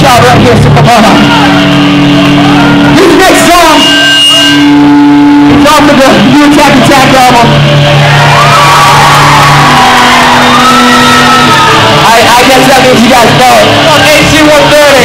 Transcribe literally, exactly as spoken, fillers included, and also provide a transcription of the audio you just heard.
job right here, so come on up. This next song is off of the new Attack Attack album. I, I guess that means you guys know it. It's on A C one thirty.